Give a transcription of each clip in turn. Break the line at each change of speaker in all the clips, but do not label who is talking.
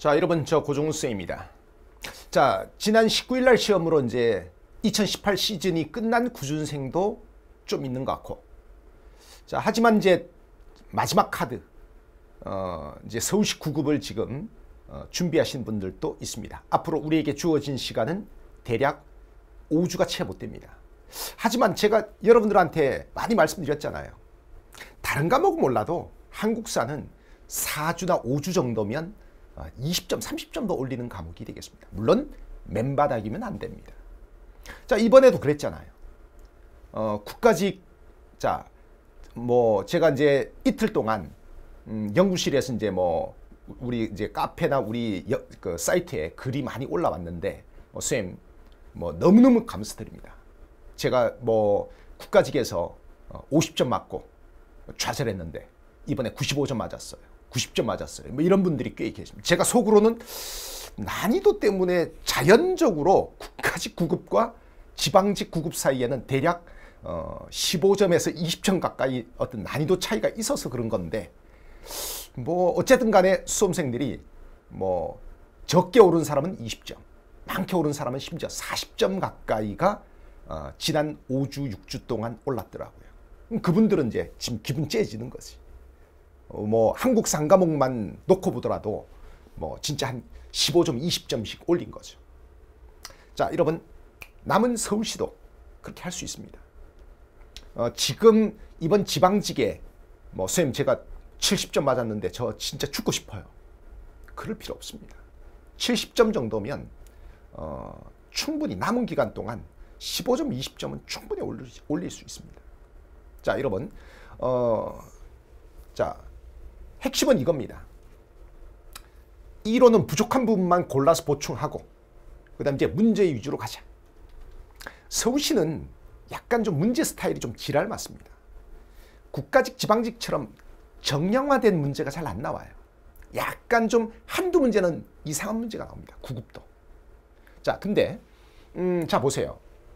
자, 여러분, 저 고종훈 쌤입니다. 자, 지난 19일 날 시험으로 이제 2018 시즌이 끝난 구준생도 좀 있는 것 같고, 자, 하지만 이제 마지막 카드, 이제 서울시 9급을 지금 준비하신 분들도 있습니다. 앞으로 우리에게 주어진 시간은 대략 5주가 채 못 됩니다. 하지만 제가 여러분들한테 많이 말씀드렸잖아요. 다른 과목은 몰라도 한국사는 4주나 5주 정도면 20점, 30점 더 올리는 과목이 되겠습니다. 물론 맨바닥이면 안 됩니다. 자, 이번에도 그랬잖아요. 국가직, 자, 뭐 제가 이제 이틀 동안 연구실에서 이제 뭐 우리 이제 카페나 우리 그 사이트에 글이 많이 올라왔는데, 쌤, 뭐 너무너무 감사드립니다. 제가 뭐 국가직에서 50점 맞고 좌절했는데 이번에 95점 맞았어요. 90점 맞았어요. 뭐 이런 분들이 꽤 계십니다. 제가 속으로는 난이도 때문에 자연적으로 국가직 9급과 지방직 9급 사이에는 대략 15점에서 20점 가까이 어떤 난이도 차이가 있어서 그런 건데, 뭐 어쨌든 간에 수험생들이 뭐 적게 오른 사람은 20점, 많게 오른 사람은 심지어 40점 가까이가 지난 5주, 6주 동안 올랐더라고요. 그분들은 이제 지금 기분 째지는 거지. 뭐 한국 상과목만 놓고 보더라도 뭐 진짜 한 15점, 20점씩 올린 거죠. 자, 여러분, 남은 서울시도 그렇게 할 수 있습니다. 지금 이번 지방직에 뭐 선생님 제가 70점 맞았는데 저 진짜 죽고 싶어요. 그럴 필요 없습니다. 70점 정도면 충분히 남은 기간 동안 15점, 20점은 충분히 올릴 수 있습니다. 자, 여러분, 자, 핵심은 이겁니다. 이론은 부족한 부분만 골라서 보충하고, 그 다음 이제 문제 위주로 가자. 서울시는 약간 좀 문제 스타일이 좀 지랄 맞습니다. 국가직, 지방직처럼 정량화된 문제가 잘 안 나와요. 약간 좀 한두 문제는 이상한 문제가 나옵니다. 9급도. 자, 근데 자, 보세요.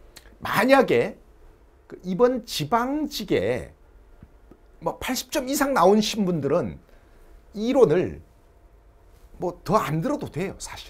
만약에 이번 지방직에 뭐 80점 이상 나오신 분들은 이론을 뭐 더 안 들어도 돼요, 사실.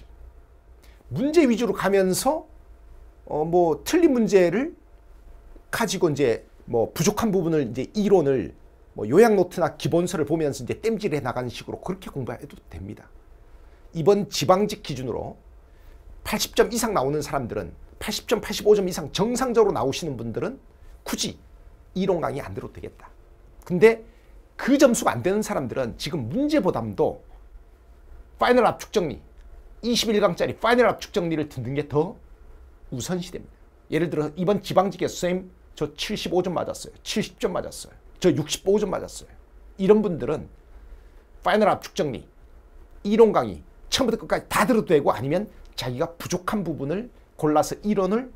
문제 위주로 가면서 뭐 틀린 문제를 가지고 이제 뭐 부족한 부분을 이제 이론을 뭐 요약 노트나 기본서를 보면서 이제 땜질해 나가는 식으로 그렇게 공부해도 됩니다. 이번 지방직 기준으로 80점 이상 나오는 사람들은 80점, 85점 이상 정상적으로 나오시는 분들은 굳이 이론 강의 안 들어도 되겠다. 근데 그 점수가 안 되는 사람들은 지금 문제보담도 파이널 압축 정리, 21강짜리 파이널 압축 정리를 듣는 게 더 우선시됩니다. 예를 들어 이번 지방직에서 선생님 저 75점 맞았어요. 70점 맞았어요. 저 65점 맞았어요. 이런 분들은 파이널 압축 정리, 이론 강의 처음부터 끝까지 다 들어도 되고, 아니면 자기가 부족한 부분을 골라서 이론을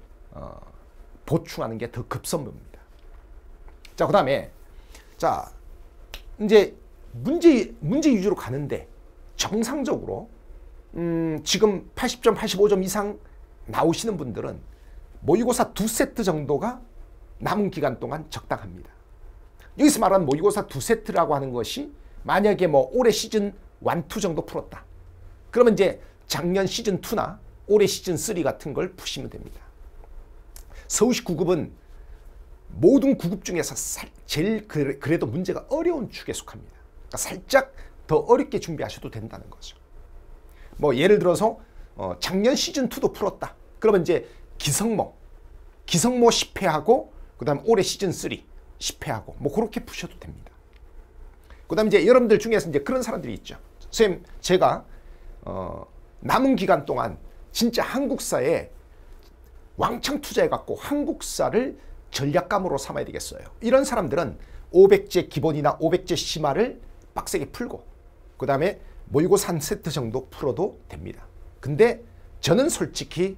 보충하는 게 더 급선무입니다. 자, 그 다음에 자, 이제 문제 위주로 가는데 정상적으로 지금 80점, 85점 이상 나오시는 분들은 모의고사 2세트 정도가 남은 기간 동안 적당합니다. 여기서 말하는 모의고사 2세트라고 하는 것이 만약에 뭐 올해 시즌 1, 2 정도 풀었다. 그러면 이제 작년 시즌 2나 올해 시즌 3 같은 걸 푸시면 됩니다. 서울시 9급은 모든 9급 중에서 제일 그래도 문제가 어려운 축에 속합니다. 그러니까 살짝 더 어렵게 준비하셔도 된다는 거죠. 뭐 예를 들어서 작년 시즌2도 풀었다. 그러면 이제 기성모 10회하고 그 다음 올해 시즌3 10회하고 뭐 그렇게 푸셔도 됩니다. 그 다음 이제 여러분들 중에서 이제 그런 사람들이 있죠. 선생님, 제가 남은 기간 동안 진짜 한국사에 왕창 투자해갖고 한국사를 전략감으로 삼아야 되겠어요. 이런 사람들은 500제 기본이나 500제 심화를 빡세게 풀고 그 다음에 모의고사 1세트 정도 풀어도 됩니다. 근데 저는 솔직히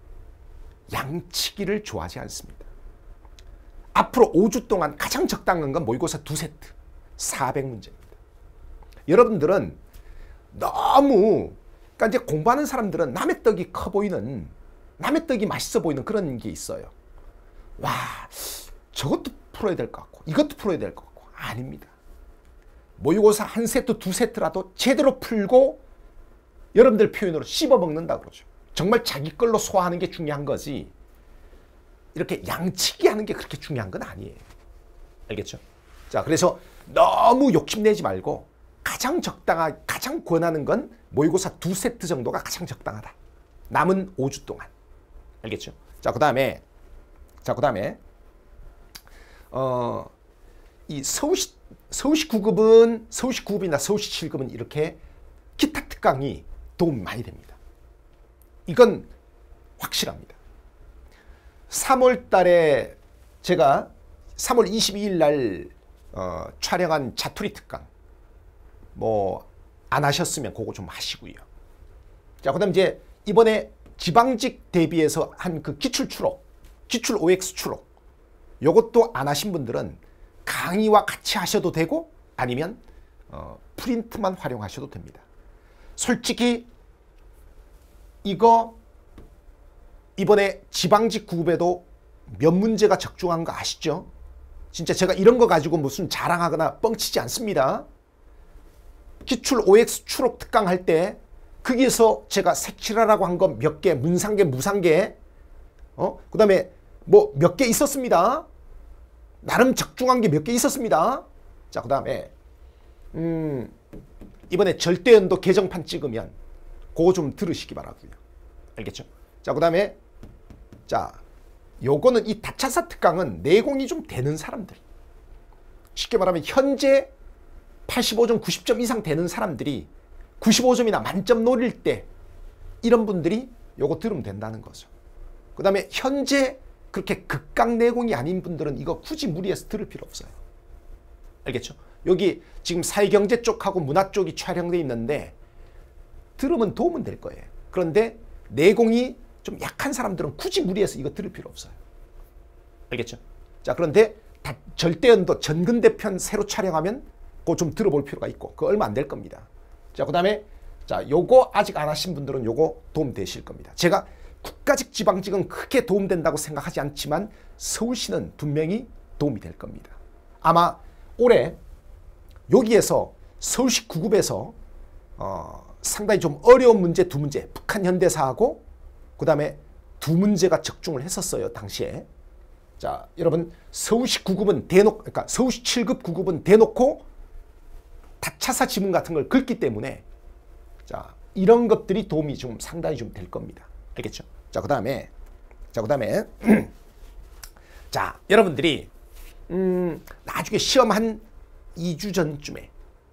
양치기를 좋아하지 않습니다. 앞으로 5주 동안 가장 적당한 건 모의고사 2세트 400문제입니다. 여러분들은 너무, 그러니까 이제 공부하는 사람들은 남의 떡이 커 보이는, 남의 떡이 맛있어 보이는 그런 게 있어요. 와, 저것도 풀어야 될 것 같고 이것도 풀어야 될 것 같고. 아닙니다. 모의고사 1세트, 2세트라도 제대로 풀고 여러분들 표현으로 씹어먹는다 그러죠. 정말 자기 걸로 소화하는 게 중요한 거지 이렇게 양치기 하는 게 그렇게 중요한 건 아니에요. 알겠죠? 자, 그래서 너무 욕심내지 말고 가장 가장 권하는 건 모의고사 2세트 정도가 가장 적당하다. 남은 5주 동안. 알겠죠? 자, 그다음에 이 서울시 9급은 서울시 9급이나 서울시 7급은 이렇게 기타 특강이 도움이 많이 됩니다. 이건 확실합니다. 3월 달에 제가 3월 22일 날 촬영한 자투리 특강 뭐 안 하셨으면 그거 좀 하시고요. 자, 그다음 이제 이번에 지방직 대비해서 한 그 기출 OX 추록 요것도 안 하신 분들은 강의와 같이 하셔도 되고 아니면 프린트만 활용하셔도 됩니다. 솔직히 이거 이번에 지방직 9급에도 몇 문제가 적중한 거 아시죠? 진짜 제가 이런 거 가지고 무슨 자랑하거나 뻥치지 않습니다. 기출 OX 추록 특강 할 때 거기에서 제가 색칠하라고 한 거 몇 개, 문상계, 무상계 그 다음에 뭐 몇 개 있었습니다. 나름 적중한 게 몇 개 있었습니다. 자, 그 다음에 이번에 절대연도 개정판 찍으면 그거 좀 들으시기 바라고요. 알겠죠? 자, 그 다음에 자, 요거는 이 다차사 특강은 내공이 좀 되는 사람들, 쉽게 말하면 현재 85점, 90점 이상 되는 사람들이 95점이나 만점 노릴 때 이런 분들이 요거 들으면 된다는 거죠. 그 다음에 현재 그렇게 극강 내공이 아닌 분들은 이거 굳이 무리해서 들을 필요 없어요. 알겠죠? 여기 지금 사회경제 쪽하고 문화 쪽이 촬영돼 있는데 들으면 도움은 될 거예요. 그런데 내공이 좀 약한 사람들은 굳이 무리해서 이거 들을 필요 없어요. 알겠죠? 자, 그런데 절대연도 전근대편 새로 촬영하면 그거 좀 들어볼 필요가 있고 그거 얼마 안 될 겁니다. 자, 그 다음에 자, 요거 아직 안 하신 분들은 요거 도움 되실 겁니다. 제가 국가직 지방직은 크게 도움된다고 생각하지 않지만 서울시는 분명히 도움이 될 겁니다. 아마 올해 여기에서 서울시 9급에서 상당히 좀 어려운 문제 2문제, 북한 현대사하고 그 다음에 2문제가 적중을 했었어요, 당시에. 자, 여러분 서울시 9급은 대놓고, 그러니까 서울시 7급 9급은 대놓고 다차사 지문 같은 걸 긁기 때문에 자, 이런 것들이 도움이 좀 상당히 좀 될 겁니다. 알겠죠? 자, 그 다음에 자, 여러분들이 나중에 시험 한 2주 전쯤에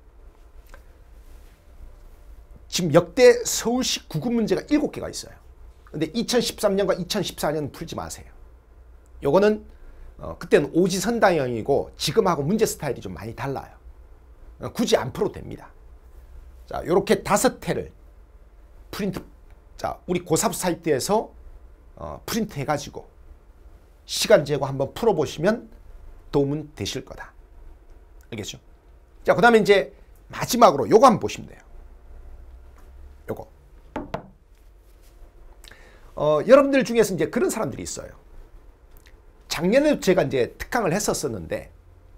지금 역대 서울시 9급 문제가 7개가 있어요. 근데 2013년과 2014년 풀지 마세요. 요거는 그때는 오지선다형이고 지금하고 문제 스타일이 좀 많이 달라요. 굳이 안 풀어도 됩니다. 자, 요렇게 5회를 프린트, 자, 우리 고삽 사이트에서 프린트 해가지고 시간 재고 한번 풀어보시면 도움은 되실 거다. 알겠죠? 자, 그 다음에 이제 마지막으로 요거 한번 보시면 돼요. 요거. 여러분들 중에서 이제 그런 사람들이 있어요. 작년에도 제가 이제 특강을 했었었는데,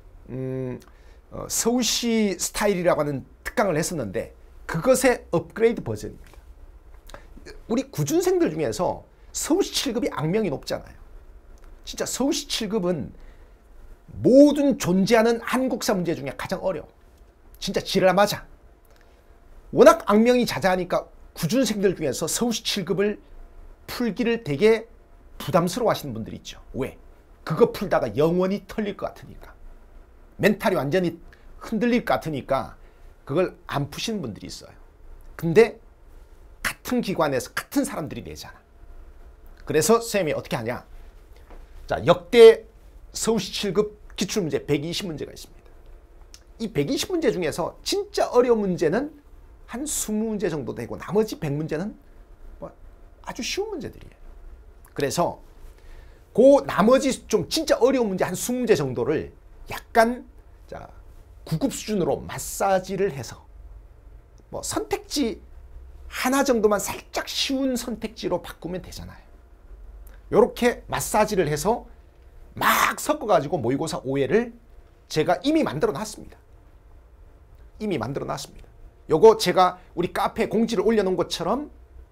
서울시 스타일이라고 하는 특강을 했었는데, 그것의 업그레이드 버전입니다. 우리 구준생들 중에서 서울시 7급이 악명이 높잖아요. 진짜 서울시 7급은 모든 존재하는 한국사 문제 중에 가장 어려워. 진짜 지랄맞아. 워낙 악명이 자자하니까 구준생들 중에서 서울시 7급을 풀기를 되게 부담스러워 하시는 분들이 있죠. 왜? 그거 풀다가 영원히 털릴 것 같으니까. 멘탈이 완전히 흔들릴 것 같으니까 그걸 안 푸시는 분들이 있어요. 근데 같은 기관에서 같은 사람들이 내잖아. 그래서 선생님이 어떻게 하냐. 자, 역대 서울시 7급 기출문제 120문제가 있습니다. 이 120문제 중에서 진짜 어려운 문제는 한 20문제 정도 되고 나머지 100문제는 뭐 아주 쉬운 문제들이에요. 그래서 그 나머지 좀 진짜 어려운 문제 한 20문제 정도를 약간 자, 9급 수준으로 마사지를 해서 뭐 선택지 하나 정도만 살짝 쉬운 선택지로 바꾸면 되잖아요. 요렇게 마사지를 해서 막 섞어가지고 모의고사 5회를 제가 이미 만들어 놨습니다. 이미 만들어 놨습니다. 요거 제가 우리 카페에 공지를 올려놓은 것처럼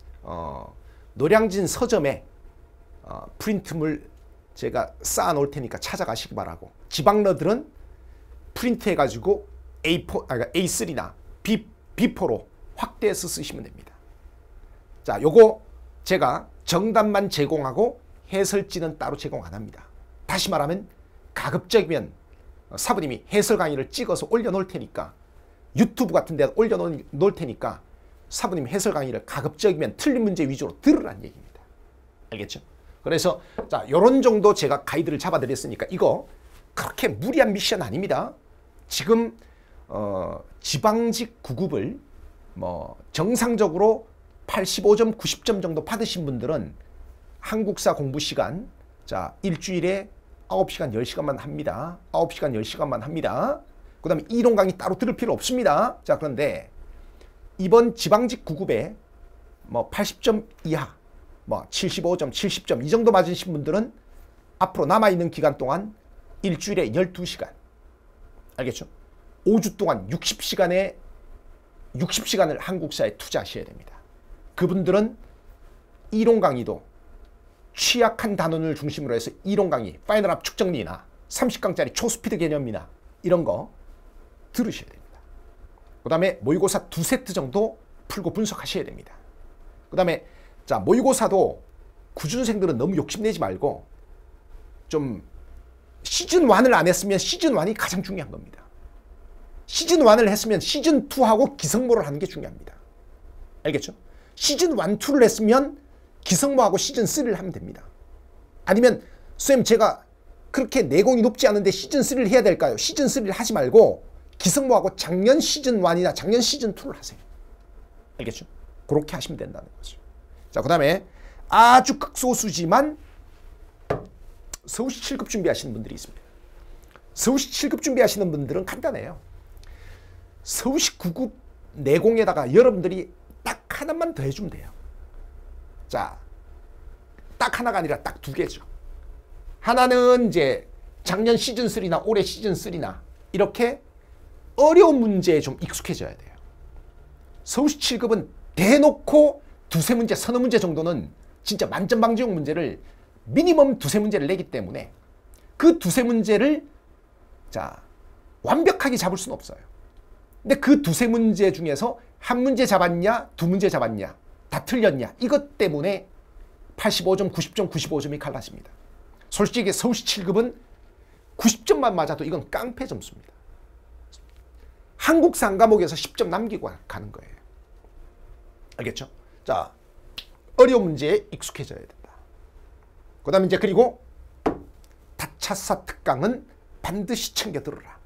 노량진 서점에 프린트물 제가 쌓아 놓을 테니까 찾아가시기 바라고, 지방러들은 프린트해가지고 A3나 B4로 확대해서 쓰시면 됩니다. 자, 요거 제가 정답만 제공하고 해설지는 따로 제공 안 합니다. 다시 말하면 가급적이면 사부님이 해설 강의를 찍어서 올려놓을 테니까, 유튜브 같은 데 올려놓을 테니까 사부님 해설 강의를 가급적이면 틀린 문제 위주로 들으라는 얘기입니다. 알겠죠? 그래서 자, 요런 정도 제가 가이드를 잡아드렸으니까 이거 그렇게 무리한 미션 아닙니다. 지금 지방직 9급을 뭐 정상적으로 85점, 90점 정도 받으신 분들은 한국사 공부 시간, 자, 일주일에 9시간, 10시간만 합니다. 9시간, 10시간만 합니다. 그 다음에 이론 강의 따로 들을 필요 없습니다. 자, 그런데 이번 지방직 9급에 뭐 80점 이하, 뭐 75점, 70점 이 정도 맞으신 분들은 앞으로 남아있는 기간 동안 일주일에 12시간, 알겠죠? 5주 동안 60시간을 한국사에 투자하셔야 됩니다. 그분들은 이론 강의도 취약한 단원을 중심으로 해서 이론 강의, 파이널 압축 정리나 30강짜리 초스피드 개념이나 이런 거 들으셔야 됩니다. 그 다음에 모의고사 2세트 정도 풀고 분석하셔야 됩니다. 그 다음에 자, 모의고사도 구준생들은 너무 욕심내지 말고 좀 시즌 1을 안 했으면 시즌 1이 가장 중요한 겁니다. 시즌 1을 했으면 시즌 2하고 기성모를 하는 게 중요합니다. 알겠죠? 시즌 1, 2를 했으면 기성모하고 시즌 3를 하면 됩니다. 아니면 쌤 제가 그렇게 내공이 높지 않은데 시즌 3를 해야 될까요? 시즌 3를 하지 말고 기성모하고 작년 시즌 1이나 작년 시즌 2를 하세요. 알겠죠? 그렇게 하시면 된다는 거죠. 자, 그 다음에 아주 극소수지만 서울시 7급 준비하시는 분들이 있습니다. 서울시 7급 준비하시는 분들은 간단해요. 서울시 9급 내공에다가 여러분들이 딱 하나만 더 해주면 돼요. 자, 딱 하나가 아니라 딱 2개죠. 하나는 이제 작년 시즌 3나 올해 시즌 3나 이렇게 어려운 문제에 좀 익숙해져야 돼요. 서울시 7급은 대놓고 2-3문제, 서너 문제 정도는 진짜 만점방지용 문제를 미니멈 2-3문제를 내기 때문에 그 2-3문제를 자, 완벽하게 잡을 수는 없어요. 근데 그 2-3문제 중에서 한 문제 잡았냐, 2문제 잡았냐, 다 틀렸냐, 이것 때문에 85점, 90점, 95점이 갈라집니다. 솔직히 서울시 7급은 90점만 맞아도 이건 깡패 점수입니다. 한국사 한 과목에서 10점 남기고 가는 거예요. 알겠죠? 자, 어려운 문제에 익숙해져야 된다. 그 다음에 이제 그리고 다차사 특강은 반드시 챙겨 들어라.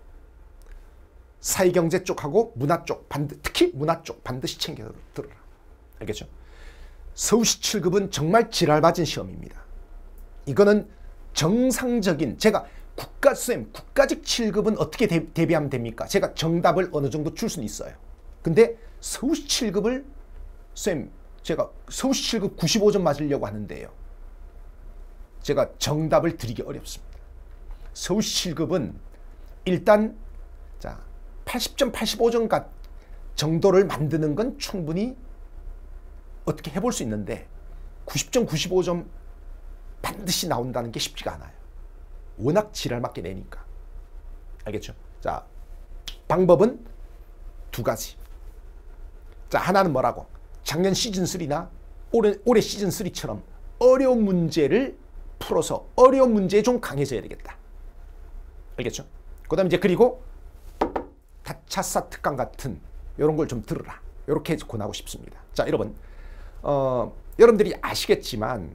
사회경제 쪽하고 문화 쪽, 특히 문화 쪽 반드시 챙겨 들어라. 알겠죠? 서울시 7급은 정말 지랄맞은 시험입니다. 이거는 정상적인, 제가 국가직 7급은 어떻게 대비하면 됩니까? 제가 정답을 어느 정도 줄 수는 있어요. 근데 서울시 7급을 쌤, 제가 서울시 7급 95점 맞으려고 하는데요. 제가 정답을 드리기 어렵습니다. 서울시 7급은 일단 자, 80점, 85점 정도를 만드는 건 충분히 어떻게 해볼 수 있는데 90점, 95점 반드시 나온다는 게 쉽지가 않아요. 워낙 지랄맞게 내니까. 알겠죠? 자, 방법은 2가지. 자, 하나는 뭐라고? 작년 시즌3나 올해 시즌3처럼 어려운 문제를 풀어서 어려운 문제에 좀 강해져야 되겠다. 알겠죠? 그 다음에 이제 그리고 다차사 특강 같은 이런 걸 좀 들으라. 이렇게 권하고 싶습니다. 자, 여러분, 여러분들이 아시겠지만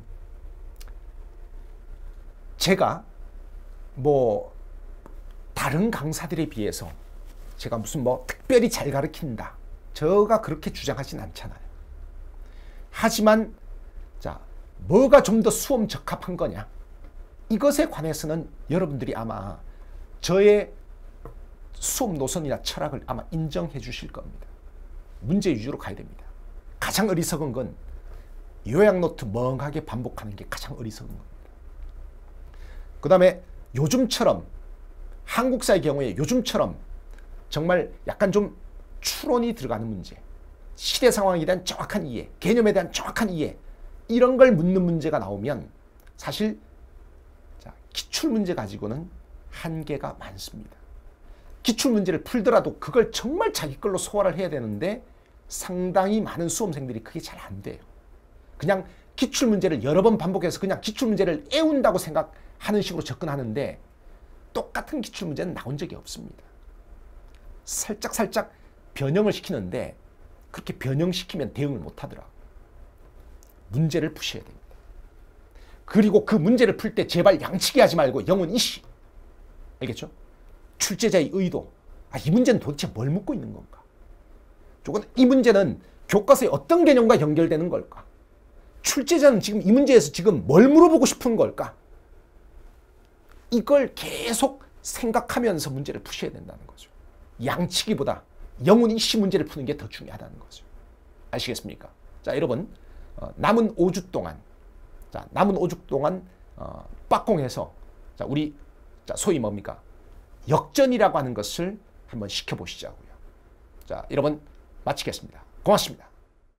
제가 뭐 다른 강사들에 비해서 제가 무슨 뭐 특별히 잘 가르친다, 저가 그렇게 주장하진 않잖아요. 하지만 자, 뭐가 좀 더 수험 적합한 거냐, 이것에 관해서는 여러분들이 아마 저의 수업 노선이나 철학을 아마 인정해 주실 겁니다. 문제 위주로 가야 됩니다. 가장 어리석은 건 요약노트 멍하게 반복하는 게 가장 어리석은 겁니다. 그 다음에 요즘처럼, 한국사의 경우에 요즘처럼 정말 약간 좀 추론이 들어가는 문제, 시대 상황에 대한 정확한 이해, 개념에 대한 정확한 이해, 이런 걸 묻는 문제가 나오면 사실 기출문제 가지고는 한계가 많습니다. 기출문제를 풀더라도 그걸 정말 자기 걸로 소화를 해야 되는데 상당히 많은 수험생들이 그게 잘 안 돼요. 그냥 기출문제를 여러 번 반복해서 그냥 기출문제를 애운다고 생각하는 식으로 접근하는데 똑같은 기출문제는 나온 적이 없습니다. 살짝 변형을 시키는데 그렇게 변형시키면 대응을 못하더라. 문제를 푸셔야 됩니다. 그리고 그 문제를 풀 때 제발 양치기 하지 말고 영은 이시. 알겠죠? 출제자의 의도. 이 문제는 도대체 뭘 묻고 있는 건가? 이 문제는 교과서의 어떤 개념과 연결되는 걸까? 출제자는 지금 이 문제에서 지금 뭘 물어보고 싶은 걸까? 이걸 계속 생각하면서 문제를 푸셔야 된다는 거죠. 양치기보다 영은 이시 문제를 푸는 게 더 중요하다는 거죠. 아시겠습니까? 자, 여러분, 남은 5주 동안 빡공해서 우리 소위 뭡니까? 역전이라고 하는 것을 한번 시켜보시자고요. 자, 여러분 마치겠습니다. 고맙습니다.